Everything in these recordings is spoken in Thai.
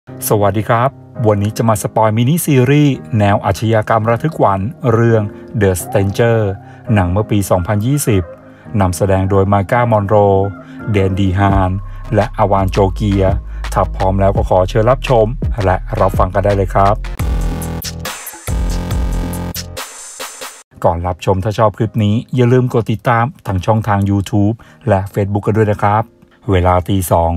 สวัสดีครับวันนี้จะมาสปอยมินิซีรีส์แนวอาชญากรรมระทึกขวัญเรื่อง The Stranger หนังเมื่อปี 2020 นำแสดงโดยมาก้ามอนโรเดนดีฮานและอาวานโจเกียถ้าพร้อมแล้วก็ขอเชิญรับชมและรับฟังกันได้เลยครับก่อนรับชมถ้าชอบคลิปนี้อย่าลืมกดติดตามทางช่องทาง YouTube และ Facebook กันด้วยนะครับเวลาตี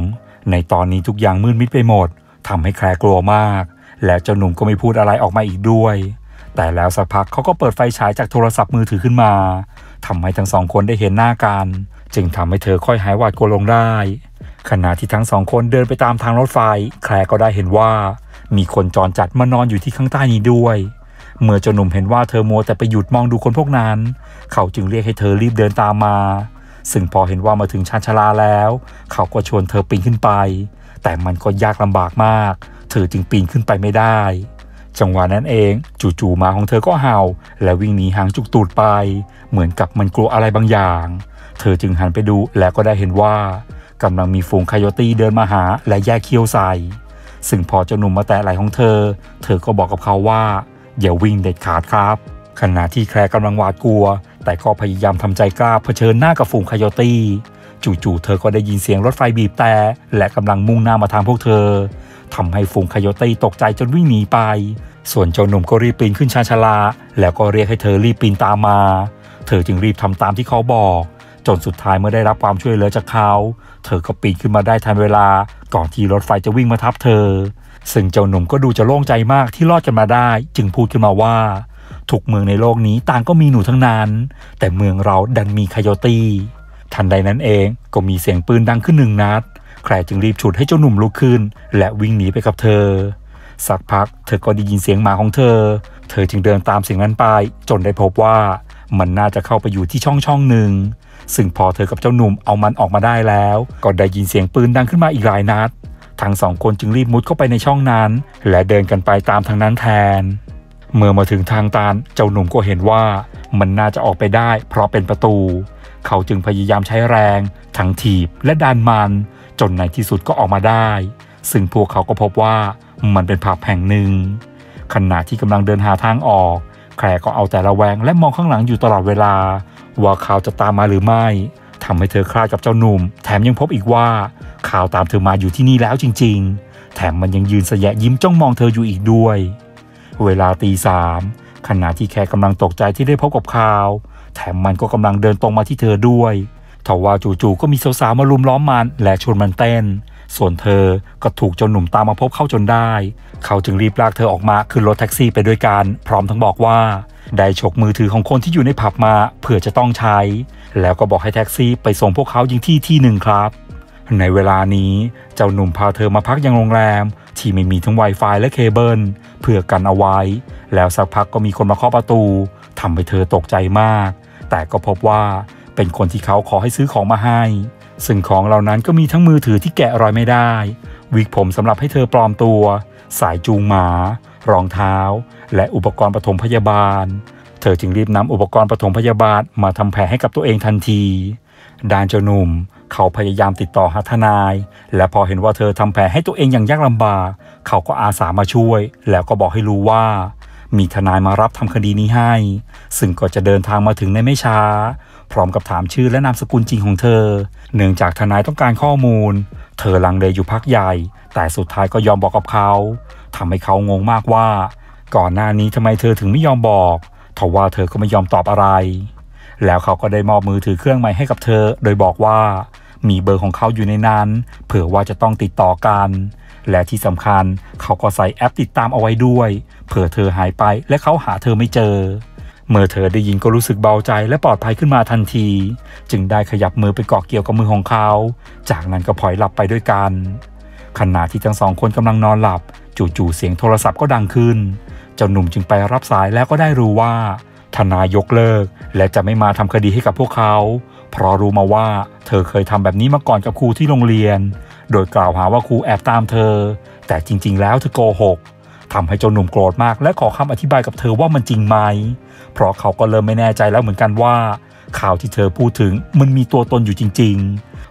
2ในตอนนี้ทุกอย่างมืดมิดไปหมดทำให้แคลร์กลัวมากและเจ้าหนุ่มก็ไม่พูดอะไรออกมาอีกด้วยแต่แล้วสักพักเขาก็เปิดไฟฉายจากโทรศัพท์มือถือขึ้นมาทำให้ทั้งสองคนได้เห็นหน้ากันจึงทำให้เธอค่อยหายหวาดกลัวลงได้ขณะที่ทั้งสองคนเดินไปตามทางรถไฟแคลร์ก็ได้เห็นว่ามีคนจรจัดมานอนอยู่ที่ข้างใต้นี้ด้วยเมื่อเจ้าหนุ่มเห็นว่าเธอมัวแต่ไปหยุดมองดูคนพวกนั้นเขาจึงเรียกให้เธอรีบเดินตามมาซึ่งพอเห็นว่ามาถึงชานชาลาแล้วเขาก็ชวนเธอปีนขึ้นไปแต่มันก็ยากลำบากมากเธอจึงปีนขึ้นไปไม่ได้จังหวะนั้นเองจู่ๆหมาของเธอก็เห่าและวิ่งหนีหางจุกตูดไปเหมือนกับมันกลัวอะไรบางอย่างเธอจึงหันไปดูและก็ได้เห็นว่ากำลังมีฝูงไคโยตี้เดินมาหาและแยกเขี้ยวใส่ซึ่งพอเจ้าหนุ่มมาแตะไหล่ของเธอก็บอกกับเขาว่าอย่าวิ่งเด็ดขาดครับขณะที่แคลร์กำลังหวาดกลัวแต่ก็พยายามทำใจกล้าเผชิญหน้ากับฝูงไคโยตี้จู่ๆเธอก็ได้ยินเสียงรถไฟบีบแต่และกำลังมุ่งหน้ามาทางพวกเธอทำให้ฝูงไคโยตี้ตกใจจนวิ่งหนีไปส่วนเจ้าหนุ่มก็รีบปีนขึ้นชานชาลาแล้วก็เรียกให้เธอรีบปีนตามมาเธอจึงรีบทำตามที่เขาบอกจนสุดท้ายเมื่อได้รับความช่วยเหลือจากเขาเธอก็ปีนขึ้นมาได้ทันเวลาก่อนที่รถไฟจะวิ่งมาทับเธอซึ่งเจ้าหนุ่มก็ดูจะโล่งใจมากที่รอดกันมาได้จึงพูดขึ้นมาว่าทุกเมืองในโลกนี้ต่างก็มีหนูทั้งนั้นแต่เมืองเราดันมีไคโยตี้ทันใดนั้นเองก็มีเสียงปืนดังขึ้น1 นัดแคลร์จึงรีบฉุดให้เจ้าหนุ่มลุกขึ้นและวิ่งหนีไปกับเธอสักพักเธอก็ได้ยินเสียงหมาของเธอจึงเดินตามเสียงนั้นไปจนได้พบว่ามันน่าจะเข้าไปอยู่ที่ช่องหนึ่งซึ่งพอเธอกับเจ้าหนุ่มเอามันออกมาได้แล้วก็ได้ยินเสียงปืนดังขึ้นมาอีกหลายนัดทั้งสองคนจึงรีบมุดเข้าไปในช่องนั้นและเดินกันไปตามทางนั้นแทนเมื่อมาถึงทางตันเจ้าหนุ่มก็เห็นว่ามันน่าจะออกไปได้เพราะเป็นประตูเขาจึงพยายามใช้แรงทั้งถีบและดันมันจนในที่สุดก็ออกมาได้ซึ่งพวกเขาก็พบว่ามันเป็นผับแห่งหนึ่งขณะที่กำลังเดินหาทางออกแคลร์ก็เอาแต่ระแวงและมองข้างหลังอยู่ตลอดเวลาว่าเขาจะตามมาหรือไม่ทำให้เธอคลาดกับเจ้าหนุ่มแถมยังพบอีกว่าข่าวตามเธอมาอยู่ที่นี่แล้วจริงๆแถมมันยังยืนแสยะยิ้มจ้องมองเธออยู่อีกด้วยเวลาตี 3ขณะที่แคลร์กำลังตกใจที่ได้พบกับข่าวแถมมันก็กำลังเดินตรงมาที่เธอด้วยทว่าจู่ๆก็มีสาวๆมารุมล้อมมันและชวนมันเต้นส่วนเธอก็ถูกเจ้าหนุ่มตามมาพบเข้าจนได้เขาจึงรีบลากเธอออกมาขึ้นรถแท็กซี่ไปด้วยกันพร้อมทั้งบอกว่าได้ฉกมือถือของคนที่อยู่ในผับมาเผื่อจะต้องใช้แล้วก็บอกให้แท็กซี่ไปส่งพวกเขายังที่หนึ่งครับในเวลานี้เจ้าหนุ่มพาเธอมาพักยังโรงแรมที่ไม่มีทั้ง Wi-Fi และเคเบิลเพื่อกันเอาไว้แล้วสักพักก็มีคนมาเคาะประตูทำให้เธอตกใจมากแต่ก็พบว่าเป็นคนที่เขาขอให้ซื้อของมาให้ซึ่งของเหล่านั้นก็มีทั้งมือถือที่แกะรอยไม่ได้วิกผมสำหรับให้เธอปลอมตัวสายจูงหมารองเท้าและอุปกรณ์ปฐมพยาบาลเธอจึงรีบนำอุปกรณ์ปฐมพยาบาลมาทำแผลให้กับตัวเองทันทีด้านเจ้าหนุ่มเขาพยายามติดต่อหาทนายและพอเห็นว่าเธอทำแผลให้ตัวเองอย่างยากลำบากเขาก็อาสามาช่วยแล้วก็บอกให้รู้ว่ามีทนายมารับทำคดีนี้ให้ซึ่งก็จะเดินทางมาถึงในไม่ช้าพร้อมกับถามชื่อและนามสกุลจริงของเธอเนื่องจากทนายต้องการข้อมูลเธอลังเลอยู่พักใหญ่แต่สุดท้ายก็ยอมบอกกับเขาทำให้เขางงมากว่าก่อนหน้านี้ทำไมเธอถึงไม่ยอมบอกทว่าเธอก็ไม่ยอมตอบอะไรแล้วเขาก็ได้มอบมือถือเครื่องใหม่ให้กับเธอโดยบอกว่ามีเบอร์ของเขาอยู่ในนั้นเผื่อว่าจะต้องติดต่อกันและที่สำคัญเขาก็ใส่แอปติดตามเอาไว้ด้วยเผื่อเธอหายไปและเขาหาเธอไม่เจอเมื่อเธอได้ยินก็รู้สึกเบาใจและปลอดภัยขึ้นมาทันทีจึงได้ขยับมือไปเกาะเกี่ยวกับมือของเขาจากนั้นก็พลอยหลับไปด้วยกันขณะที่ทั้งสองคนกำลังนอนหลับจู่ๆเสียงโทรศัพท์ก็ดังขึ้นเจ้าหนุ่มจึงไปรับสายแล้วก็ได้รู้ว่าทนายยกเลิกและจะไม่มาทำคดีให้กับพวกเขาเพราะรู้มาว่าเธอเคยทำแบบนี้มาก่อนกับครูที่โรงเรียนโดยกล่าวหาว่าครูแอบตามเธอแต่จริงๆแล้วเธอโกหกทำให้เจ้าหนุ่มโกรธมากและขอคำอธิบายกับเธอว่ามันจริงไหมเพราะเขาก็เริ่มไม่แน่ใจแล้วเหมือนกันว่าข่าวที่เธอพูดถึงมันมีตัวตนอยู่จริงๆ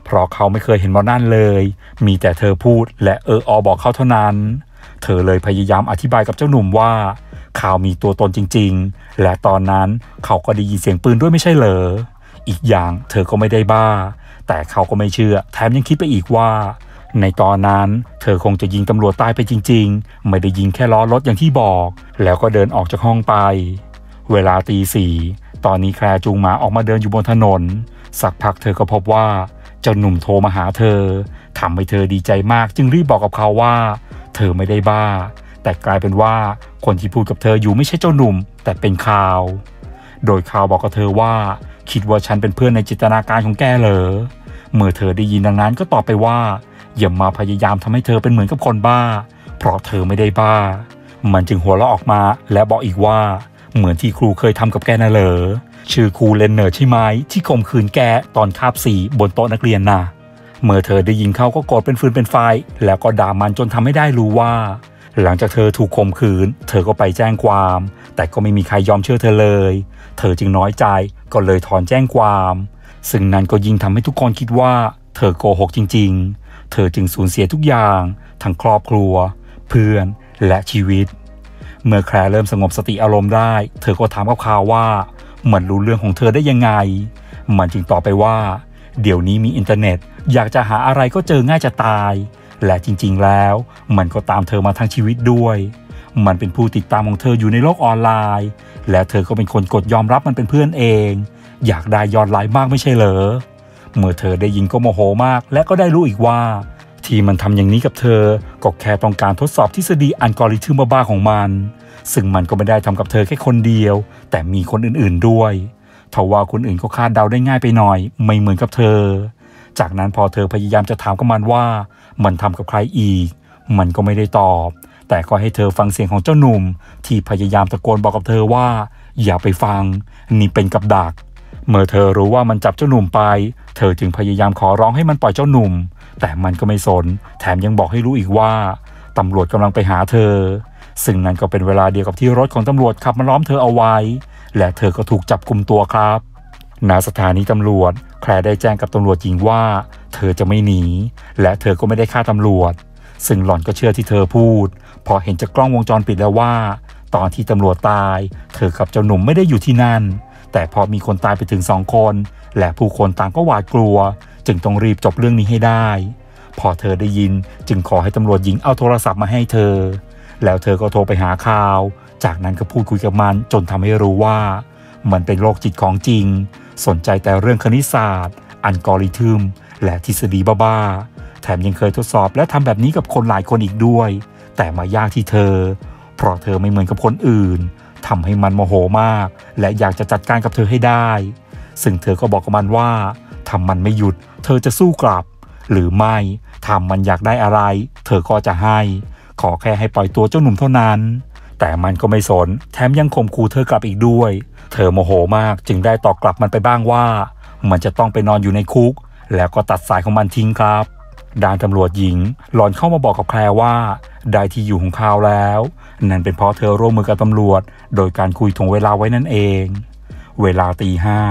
เพราะเขาไม่เคยเห็นหมอนั่นเลยมีแต่เธอพูดและบอกเขาเท่านั้นเธอเลยพยายามอธิบายกับเจ้าหนุ่มว่าข่าวมีตัวตนจริงๆและตอนนั้นเขาก็ได้ยินเสียงปืนด้วยไม่ใช่เหรออีกอย่างเธอก็ไม่ได้บ้าแต่เขาก็ไม่เชื่อแถมยังคิดไปอีกว่าในตอนนั้นเธอคงจะยิงตำรวจตายไปจริงๆไม่ได้ยิงแค่ล้อรถอย่างที่บอกแล้วก็เดินออกจากห้องไปเวลาตี 4ตอนนี้แคลร์จูงหมาออกมาเดินอยู่บนถนนสักพักเธอก็พบว่าเจ้าหนุ่มโทรมาหาเธอทำให้เธอดีใจมากจึงรีบบอกกับเขาว่าเธอไม่ได้บ้าแต่กลายเป็นว่าคนที่พูดกับเธออยู่ไม่ใช่เจ้าหนุ่มแต่เป็นข่าวโดยข่าวบอกกับเธอว่าคิดว่าฉันเป็นเพื่อนในจินตนาการของแกเหรอเมื่อเธอได้ยินดังนั้นก็ตอบไปว่าอย่ามาพยายามทำให้เธอเป็นเหมือนกับคนบ้าเพราะเธอไม่ได้บ้ามันจึงหัวเราะออกมาและบอกอีกว่าเหมือนที่ครูเคยทำกับแกน่ะเหรอชื่อครูเลนเนอร์ใช่ไหมที่ข่มขืนแกตอนคาบสีบนโต๊ะนักเรียนน่ะเมื่อเธอได้ยินเขาก็โกรธเป็นฟืนเป็นไฟแล้วก็ด่ามันจนทำให้ได้รู้ว่าหลังจากเธอถูกข่มขืนเธอก็ไปแจ้งความแต่ก็ไม่มีใครยอมเชื่อเธอเลยเธอจึงน้อยใจก็เลยถอนแจ้งความซึ่งนั้นก็ยิ่งทำให้ทุกคนคิดว่าเธอโกหกจริงๆเธอจึงสูญเสียทุกอย่างทั้งครอบครัวเพื่อนและชีวิตเมื่อแคลร์เริ่มสงบสติอารมณ์ได้เธอก็ถามกับข่าวว่ามันรู้เรื่องของเธอได้ยังไงมันจึงตอบไปว่าเดี๋ยวนี้มีอินเทอร์เน็ตอยากจะหาอะไรก็เจอง่ายจะตายและจริงๆแล้วมันก็ตามเธอมาทั้งชีวิตด้วยมันเป็นผู้ติดตามของเธออยู่ในโลกออนไลน์และเธอก็เป็นคนกดยอมรับมันเป็นเพื่อนเองอยากได้ยอดไลค์มากไม่ใช่เหรอเมื่อเธอได้ยินก็โมโหมากและก็ได้รู้อีกว่าที่มันทำอย่างนี้กับเธอก็แค่ต้องการทดสอบทฤษฎีอัลกอริทึมบ้าๆของมันซึ่งมันก็ไม่ได้ทำกับเธอแค่คนเดียวแต่มีคนอื่นๆด้วยทว่าคนอื่นก็คาดเดาได้ง่ายไปหน่อยไม่เหมือนกับเธอจากนั้นพอเธอพยายามจะถามกับมันว่ามันทำกับใครอีกมันก็ไม่ได้ตอบแต่ก็ให้เธอฟังเสียงของเจ้าหนุ่มที่พยายามตะโกนบอกกับเธอว่าอย่าไปฟังนี่เป็นกับดักเมื่อเธอรู้ว่ามันจับเจ้าหนุ่มไปเธอจึงพยายามขอร้องให้มันปล่อยเจ้าหนุ่มแต่มันก็ไม่สนแถมยังบอกให้รู้อีกว่าตำรวจกำลังไปหาเธอซึ่งนั่นก็เป็นเวลาเดียวกับที่รถของตำรวจขับมาล้อมเธอเอาไว้และเธอก็ถูกจับกุมตัวครับณสถานีตำรวจแคลร์ได้แจ้งกับตำรวจหญิงว่าเธอจะไม่หนีและเธอก็ไม่ได้ฆ่าตำรวจซึ่งหล่อนก็เชื่อที่เธอพูดพอเห็นจากกล้องวงจรปิดแล้วว่าตอนที่ตำรวจตายเธอกับเจ้าหนุ่มไม่ได้อยู่ที่นั่นแต่พอมีคนตายไปถึง2 คนและผู้คนต่างก็หวาดกลัวจึงต้องรีบจบเรื่องนี้ให้ได้พอเธอได้ยินจึงขอให้ตำรวจหญิงเอาโทรศัพท์มาให้เธอแล้วเธอก็โทรไปหาข่าวจากนั้นก็พูดคุยกับมันจนทำให้รู้ว่ามันเป็นโรคจิตของจริงสนใจแต่เรื่องคณิตศาสตร์อัลกอริทึมและทฤษฎีบ้าๆแถมยังเคยทดสอบและทำแบบนี้กับคนหลายคนอีกด้วยแต่มายากที่เธอเพราะเธอไม่เหมือนกับคนอื่นทำให้มันโมโหมากและอยากจะจัดการกับเธอให้ได้ซึ่งเธอก็บอกกับมันว่าถ้ามันไม่หยุดเธอจะสู้กลับหรือไม่ถ้ามันอยากได้อะไรเธอก็จะให้ขอแค่ให้ปล่อยตัวเจ้าหนุ่มเท่านั้นแต่มันก็ไม่สนแถมยังข่มขู่เธอกลับอีกด้วยเธอโมโหมากจึงได้ตอบกลับมันไปบ้างว่ามันจะต้องไปนอนอยู่ในคุกแล้วก็ตัดสายของมันทิ้งครับด้านตำรวจหญิงหล่อนเข้ามาบอกกับแคลร์ว่าได้ที่อยู่ของเขาแล้วนั่นเป็นเพราะเธอร่วมมือกับตำรวจโดยการคุยถ่วงเวลาไว้นั่นเองเวลาตี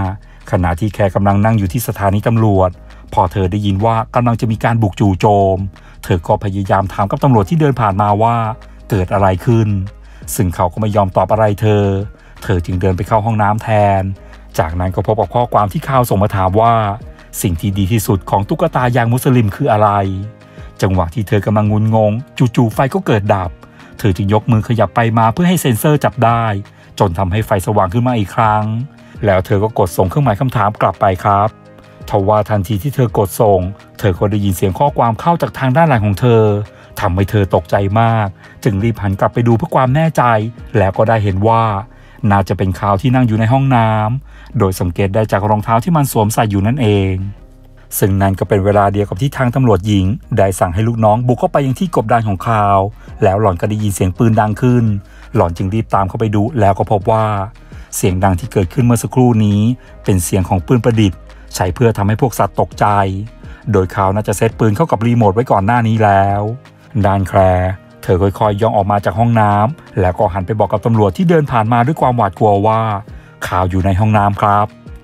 5ขณะที่แคลร์กำลังนั่งอยู่ที่สถานีตำรวจพอเธอได้ยินว่ากำลังจะมีการบุกจู่โจมเธอก็พยายามถามกับตำรวจที่เดินผ่านมาว่าเกิดอะไรขึ้นซึ่งเขาก็ไม่ยอมตอบอะไรเธอจึงเดินไปเข้าห้องน้ำแทนจากนั้นก็พบกับข้อความที่ข่าวส่งมาถามว่าสิ่งที่ดีที่สุดของตุ๊กตายางมุสลิมคืออะไรจังหวะที่เธอกำลังงุนงงจู่ๆไฟก็เกิดดับเธอจึงยกมือขยับไปมาเพื่อให้เซ็นเซอร์จับได้จนทำให้ไฟสว่างขึ้นมาอีกครั้งแล้วเธอก็กดส่งเครื่องหมายคำถามกลับไปครับทว่าทันทีที่เธอกดส่งเธอก็ได้ยินเสียงข้อความเข้าจากทางด้านหลังของเธอทำให้เธอตกใจมากจึงรีบหันกลับไปดูเพื่อความแน่ใจแล้วก็ได้เห็นว่าน่าจะเป็นข่าวที่นั่งอยู่ในห้องน้ำโดยสังเกตได้จากรองเท้าที่มันสวมใส่อยู่นั่นเองซึ่งนั่นก็เป็นเวลาเดียวกับที่ทางตำรวจหญิงได้สั่งให้ลูกน้องบุกเข้าไปยังที่กบดานของข่าวแล้วหล่อนก็ได้ยินเสียงปืนดังขึ้นหล่อนจึงรีบตามเข้าไปดูแล้วก็พบว่าเสียงดังที่เกิดขึ้นเมื่อสักครู่นี้เป็นเสียงของปืนประดิษฐ์ใช้เพื่อทำให้พวกสัตว์ตกใจโดยเขาน่าจะเซตปืนเข้ากับรีโมทไว้ก่อนหน้านี้แล้วด้านแคลร์เธอค่อยๆย่องออกมาจากห้องน้ำแล้วก็หันไปบอกกับตำรวจที่เดินผ่านมาด้วยความหวาดกลัวว่าข่าวอยู่ในห้องน้ำครับ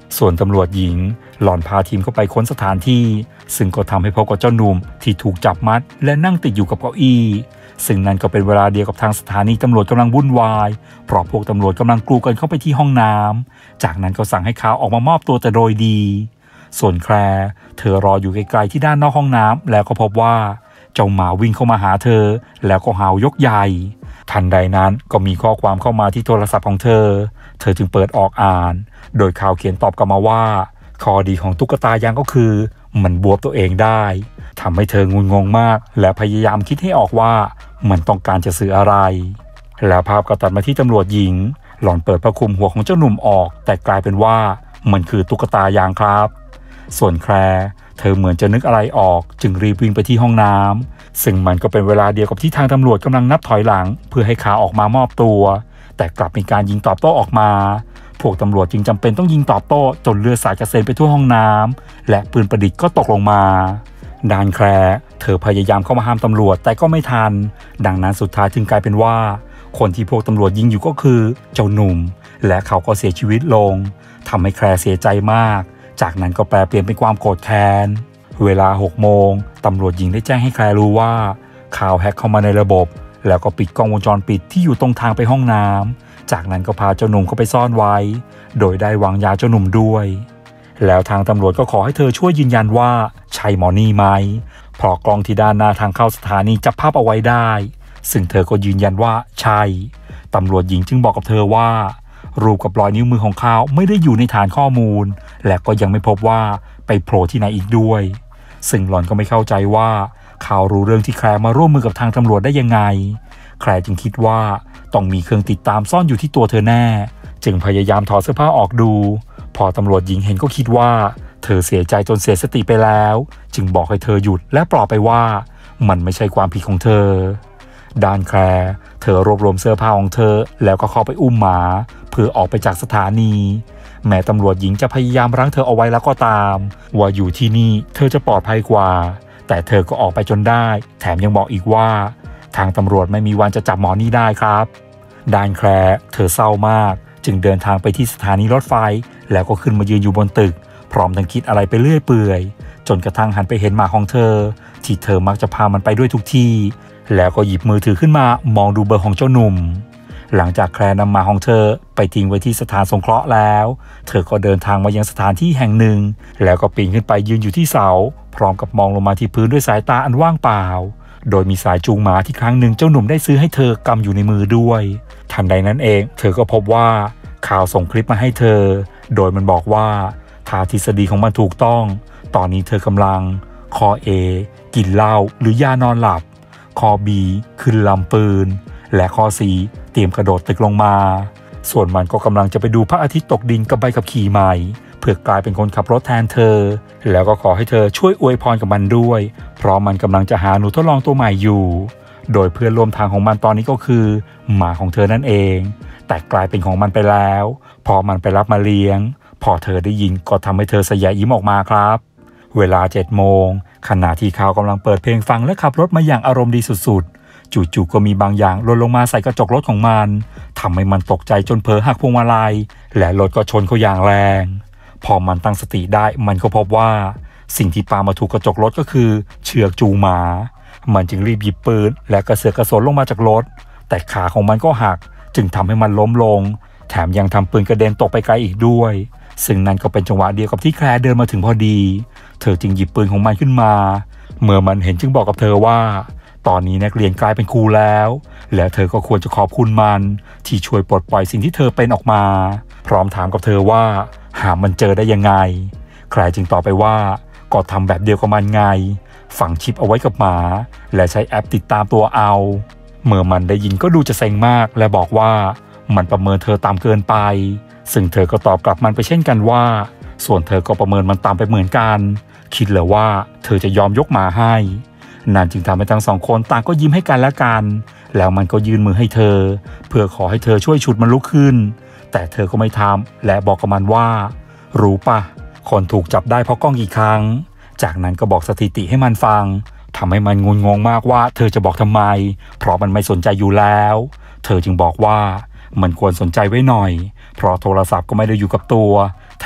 ส่วนตำรวจหญิงหล่อนพาทีมเข้าไปค้นสถานที่ซึ่งก็ทำให้พบกับเจ้าหนุ่มที่ถูกจับมัดและนั่งติดอยู่กับเก้าอี้ซึ่งนั่นก็เป็นเวลาเดียวกับทางสถานีตำรวจกำลังวุ่นวายเพราะพวกตำรวจกำลังกรูกันเข้าไปที่ห้องน้ำจากนั้นก็สั่งให้เขาออกมามอบตัวแต่โดยดีส่วนแคลร์เธอรออยู่ไกลๆที่ด้านนอกห้องน้ำแล้วก็พบว่าเจ้าหมาวิ่งเข้ามาหาเธอแล้วก็เห่ายกใหญ่ทันใดนั้นก็มีข้อความเข้ามาที่โทรศัพท์ของเธอจึงเปิดออกอ่านโดยข่าวเขียนตอบกลับมาว่าข้อดีของตุ๊กตายางก็คือมันบวบตัวเองได้ทำให้เธองุนงงมากและพยายามคิดให้ออกว่ามันต้องการจะสื่ออะไรแล้วภาพก็ตัดมาที่ตำรวจหญิงหล่อนเปิดผ้าคลุมหัวของเจ้าหนุ่มออกแต่กลายเป็นว่ามันคือตุ๊กตายางครับส่วนแคลร์เธอเหมือนจะนึกอะไรออกจึงรีบวิ่งไปที่ห้องน้ำซึ่งมันก็เป็นเวลาเดียวกับที่ทางตำรวจกำลังนับถอยหลังเพื่อให้ขาออกมามอบตัวแต่กลับมีการยิงตอบโต้ออกมาพวกตำรวจจึงจำเป็นต้องยิงตอบโต้จนเลือดสาดกระเซ็นไปทั่วห้องน้ำและปืนประดิษฐ์ก็ตกลงมาด้านแคลร์เธอพยายามเข้ามาห้ามตำรวจแต่ก็ไม่ทันดังนั้นสุดท้ายจึงกลายเป็นว่าคนที่พวกตำรวจยิงอยู่ก็คือเจ้าหนุ่มและเขาก็เสียชีวิตลงทำให้แคลร์เสียใจมากจากนั้นก็แปลเปลี่ยนเป็นความโกรธแค้นเวลา 6 โมงตำรวจหญิงได้แจ้งให้แคลร์รู้ว่าข่าวแฮกเข้ามาในระบบแล้วก็ปิดกล้องวงจรปิดที่อยู่ตรงทางไปห้องน้ำจากนั้นก็พาเจ้าหนุ่มเข้าไปซ่อนไว้โดยได้วางยาเจ้าหนุ่มด้วยแล้วทางตำรวจก็ขอให้เธอช่วยยืนยันว่าใช่หมอนี่ไหมเพราะกล้องที่ด้านหน้าทางเข้าสถานีจับภาพเอาไว้ได้ซึ่งเธอก็ยืนยันว่าใช่ตำรวจหญิงจึงบอกกับเธอว่ารูปกับรอยนิ้วมือของเขาไม่ได้อยู่ในฐานข้อมูลและก็ยังไม่พบว่าไปโผล่ที่ไหนอีกด้วยซึ่งหล่อนก็ไม่เข้าใจว่าเขารู้เรื่องที่แคลร์มาร่วมมือกับทางตำรวจได้ยังไงแคลร์จึงคิดว่าต้องมีเครื่องติดตามซ่อนอยู่ที่ตัวเธอแน่จึงพยายามถอดเสื้อผ้าออกดูพอตำรวจหญิงเห็นก็คิดว่าเธอเสียใจจนเสียสติไปแล้วจึงบอกให้เธอหยุดและปลอบไปว่ามันไม่ใช่ความผิดของเธอด้านแคลร์เธอรวบรวมเสื้อผ้าของเธอแล้วก็เข้าไปอุ้มหมาเพื่อออกไปจากสถานีแม้ตำรวจหญิงจะพยายามรั้งเธอเอาไว้แล้วก็ตามว่าอยู่ที่นี่เธอจะปลอดภัยกว่าแต่เธอก็ออกไปจนได้แถมยังบอกอีกว่าทางตำรวจไม่มีวันจะจับหมอนี่ได้ครับด้านแคลร์เธอเศร้ามากจึงเดินทางไปที่สถานีรถไฟแล้วก็ขึ้นมายืนอยู่บนตึกพร้อมทั้งคิดอะไรไปเรื่อยเปื่อยจนกระทั่งหันไปเห็นหมาของเธอที่เธอมักจะพามันไปด้วยทุกที่แล้วก็หยิบมือถือขึ้นมามองดูเบอร์ของเจ้าหนุ่มหลังจากแคลร์นำหมาของเธอไปทิ้งไว้ที่สถานสงเคราะห์แล้วเธอก็เดินทางมายังสถานที่แห่งหนึ่งแล้วก็ปีนขึ้นไปยืนอยู่ที่เสาพร้อมกับมองลงมาที่พื้นด้วยสายตาอันว่างเปล่าโดยมีสายจูงหมาที่ครั้งหนึ่งเจ้าหนุ่มได้ซื้อให้เธอกำอยู่ในมือด้วยทันใดนั้นเองเธอก็พบว่าข่าวส่งคลิปมาให้เธอโดยมันบอกว่าถ้าทฤษฎีของมันถูกต้องตอนนี้เธอกำลังข้อ A กินเหล้าหรือยานอนหลับข้อ B ขึ้นลำปืนและข้อ C เตรียมกระโดดตึกลงมาส่วนมันก็กำลังจะไปดูพระอาทิตย์ตกดินกับใบขับขี่ใหม่เพื่อกลายเป็นคนขับรถแทนเธอแล้วก็ขอให้เธอช่วยอวยพรกับมันด้วยเพราะมันกำลังจะหาหนูทดลองตัวใหม่อยู่โดยเพื่อนร่วมทางของมันตอนนี้ก็คือหมาของเธอนั่นเองแต่กลายเป็นของมันไปแล้วพอมันไปรับมาเลี้ยงพอเธอได้ยินก็ทำให้เธอสยายยิ้มออกมาครับเวลา 7 โมงขณะที่เขากำลังเปิดเพลงฟังและขับรถมาอย่างอารมณ์ดีสุดๆจู่ๆก็มีบางอย่างหล่นลงมาใส่กระจกรถของมันทำให้มันตกใจจนเผลอหักพวงมาลัยและรถก็ชนเขาอย่างแรงพอมันตั้งสติได้มันก็พบว่าสิ่งที่ปามาถูกกระจกรถก็คือเชือกจูงหมามันจึงรีบหยิบปืนและกระเสือกกระสนลงมาจากรถแต่ขาของมันก็หักจึงทำให้มันล้มลงแถมยังทำปืนกระเด็นตกไปไกลอีกด้วยซึ่งนั่นก็เป็นจังหวะเดียวกับที่แคลร์เดินมาถึงพอดีเธอจึงหยิบปืนของมันขึ้นมาเมื่อมันเห็นจึงบอกกับเธอว่าตอนนี้นักเรียนกลายเป็นครูแล้วและเธอก็ควรจะขอบคุณมันที่ช่วยปลดปล่อยสิ่งที่เธอเป็นออกมาพร้อมถามกับเธอว่าหามันเจอได้ยังไงแคลร์จึงตอบไปว่าก็ทำแบบเดียวกับมันไงฝังชิปเอาไว้กับหมาและใช้แอปติดตามตัวเอาเมื่อมันได้ยินก็ดูจะเซ็งมากและบอกว่ามันประเมินเธอต่ำเกินไปซึ่งเธอก็ตอบกลับมันไปเช่นกันว่าส่วนเธอก็ประเมินมันต่ำไปเหมือนกันคิดเลยว่าเธอจะยอมยกหมาให้นั่นจึงทำให้ทั้งสองคนต่างก็ยิ้มให้กันและกันแล้วมันก็ยื่นมือให้เธอเพื่อขอให้เธอช่วยฉุดมันลุกขึ้นแต่เธอก็ไม่ทำและบอกกับมันว่ารู้ปะคนถูกจับได้เพราะกล้องกี่ครั้งจากนั้นก็บอกสถิติให้มันฟังทำให้มันงุนงงมากว่าเธอจะบอกทำไมเพราะมันไม่สนใจอยู่แล้วเธอจึงบอกว่ามันควรสนใจไว้หน่อยเพราะโทรศัพท์ก็ไม่ได้อยู่กับตัวแถ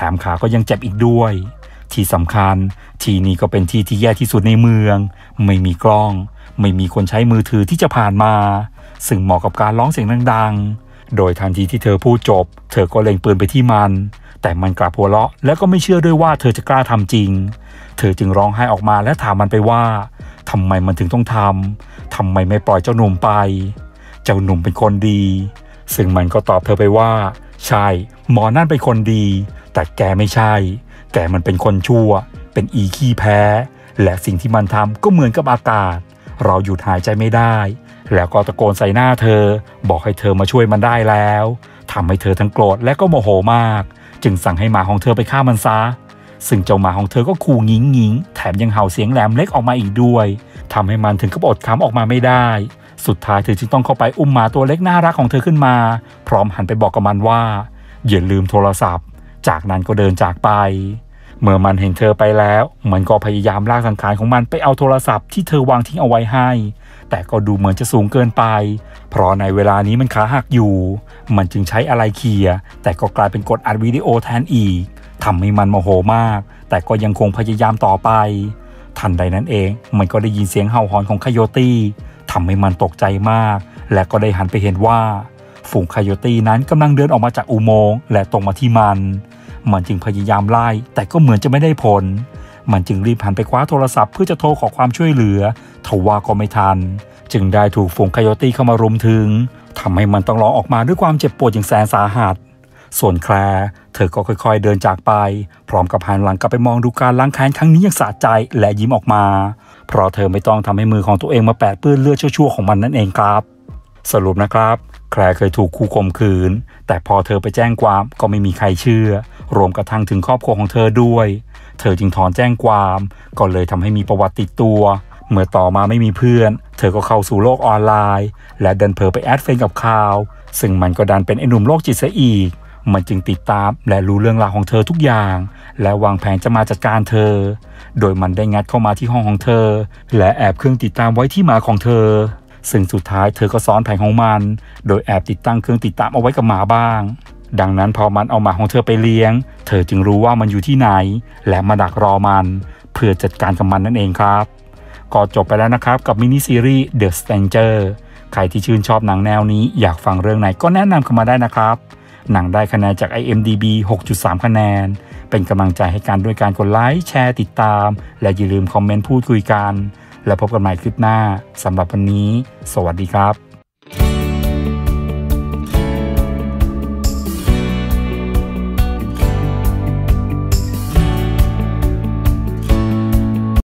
มขาก็ยังเจ็บอีกด้วยที่สำคัญที่นี่ก็เป็นที่ที่แย่ที่สุดในเมืองไม่มีกล้องไม่มีคนใช้มือถือที่จะผ่านมาซึ่งเหมาะกับการร้องเสียงดังๆโดยทันทีที่เธอพูดจบเธอก็เล็งปืนไปที่มันแต่มันกลับหัวเราะและก็ไม่เชื่อด้วยว่าเธอจะกล้าทำจริงเธอจึงร้องไห้ออกมาและถามมันไปว่าทำไมมันถึงต้องทำไมไม่ปล่อยเจ้าหนุ่มไปเจ้าหนุ่มเป็นคนดีซึ่งมันก็ตอบเธอไปว่าใช่หมอนั่นเป็นคนดีแต่แกไม่ใช่แกมันเป็นคนชั่วเป็นอีขี้แพ้และสิ่งที่มันทำก็เหมือนกับอากาศเราหยุดหายใจไม่ได้แล้วก็ตะโกนใส่หน้าเธอบอกให้เธอมาช่วยมันได้แล้วทำให้เธอทั้งโกรธและก็โมโหมากจึงสั่งให้หมาของเธอไปฆ่ามันซะซึ่งเจ้าหมาของเธอก็ขู่งิ้งงิ้งแถมยังเห่าเสียงแหลมเล็กออกมาอีกด้วยทำให้มันถึงกับอดคำออกมาไม่ได้สุดท้ายเธอจึงต้องเข้าไปอุ้มหมาตัวเล็กน่ารักของเธอขึ้นมาพร้อมหันไปบอกกับมันว่าอย่าลืมโทรศัพท์จากนั้นก็เดินจากไปเมื่อมันเห็นเธอไปแล้วมันก็พยายามลากสังขารของมันไปเอาโทรศัพท์ที่เธอวางทิ้งเอาไว้ให้แต่ก็ดูเหมือนจะสูงเกินไปเพราะในเวลานี้มันขาหักอยู่มันจึงใช้อะไรเขี่ยแต่ก็กลายเป็นกดอัดวิดีโอแทนอีกทำให้มันโมโหมากแต่ก็ยังคงพยายามต่อไปทันใดนั้นเองมันก็ได้ยินเสียงเห่าหอนของคโยตี้ทำให้มันตกใจมากและก็ได้หันไปเห็นว่าฝูงคโยตี้นั้นกำลังเดินออกมาจากอุโมงค์และตรงมาที่มันจึงพยายามไล่แต่ก็เหมือนจะไม่ได้ผลมันจึงรีบหันไปคว้าโทรศัพท์เพื่อจะโทรขอความช่วยเหลือทว่าก็ไม่ทันจึงได้ถูกฝูงคโยตี้เข้ามารุมถึงทำให้มันต้องร้องออกมาด้วยความเจ็บปวดอย่างแสนสาหัสส่วนแคลร์เธอก็ค่อยๆเดินจากไปพร้อมกับหันหลังกลับไปมองดูการล้างแค้นครั้งนี้อย่างสะใจและยิ้มออกมาเพราะเธอไม่ต้องทำให้มือของตัวเองมาแปะเปื้อนเลือดชั่วๆของมันนั่นเองครับสรุปนะครับแคลร์เคยถูกขู่ข่มขืนแต่พอเธอไปแจ้งความก็ไม่มีใครเชื่อรวมกระทั่งถึงครอบครัวของเธอด้วยเธอจึงถอนแจ้งความก็เลยทำให้มีประวัติติดตัวเมื่อต่อมาไม่มีเพื่อนเธอก็เข้าสู่โลกออนไลน์และดันเผลอไปแอดเฟรนด์กับข่าวซึ่งมันก็ดันเป็นไอ้หนุ่มโรคจิตซะอีกมันจึงติดตามและรู้เรื่องราวของเธอทุกอย่างและวางแผนจะมาจัดการเธอโดยมันได้งัดเข้ามาที่ห้องของเธอและแอบเครื่องติดตามไว้ที่หมาของเธอซึ่งสุดท้ายเธอก็ซ้อนแผนของมันโดยแอบติดตั้งเครื่องติดตามเอาไว้กับหมาบ้างดังนั้นพอมันเอาหมาของเธอไปเลี้ยงเธอจึงรู้ว่ามันอยู่ที่ไหนและมาดักรอมันเพื่อจัดการกับมันนั่นเองครับก็จบไปแล้วนะครับกับมินิซีรีส์ The Stranger ใครที่ชื่นชอบหนังแนวนี้อยากฟังเรื่องไหนก็แนะนำเข้ามาได้นะครับหนังได้คะแนนจาก IMDb 6.3 คะแนนเป็นกำลังใจให้กันด้วยการกดไลค์แชร์ติดตามและอย่าลืมคอมเมนต์พูดคุยกันแล้วพบกันใหม่คลิปหน้าสำหรับวันนี้สวัสดีครับ